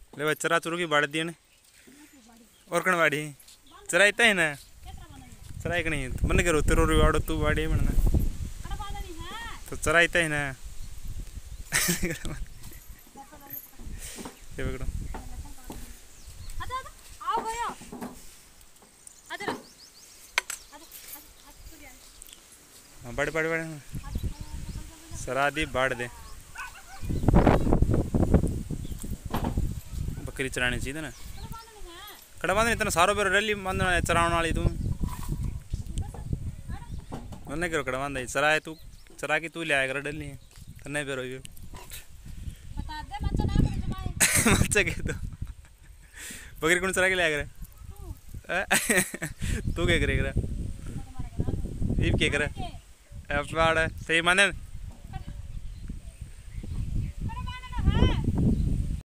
ले भाई चरा चुरू की बाड़ दिए ने और कण बाड़ी चरा इतना है ना चरा एक नहीं मन करो तेरो वाड़ो तू बाड़ी बनना तो चरा इतना है ना ये पकड़ो हाँ बड़े बड़े बड़े सरा दी बाढ़ दे बकरी चरानी चाहिए ना कड़ा बांधनी इतना सारो बेरो रैली बांधना चराने वाली तू मैंने करो कड़ा बांधा चरा है तू चरा की तू ले आया कर डली तो नहीं बेरो ये मच्छा के तो बकरी कौन चरा के ले आया करे तू क्या करेगा ये क्या करे अब बाढ़ सही माने